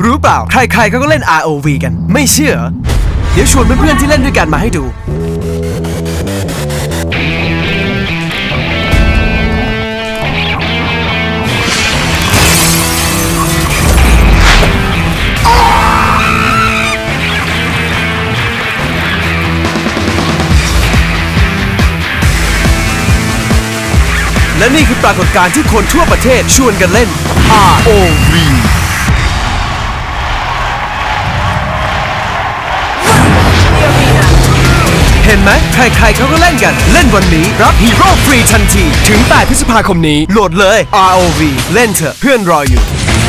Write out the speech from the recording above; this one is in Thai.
รู้เปล่าใครๆเขาก็เล่น ROV กันไม่เชื่อเดี๋ยวชวนเพื่อนๆที่เล่นด้วยกันมาให้ดูและนี่คือปรากฏการณ์ที่คนทั่วประเทศชวนกันเล่น ROV เห็นไหมใครๆเขาก็เล่นกันเล่นวันนี้รับฮีโร่ฟรีทันทีถึง8 พฤษภาคมนี้โหลดเลย ROV เล่นเถอะเพื่อนรออยู่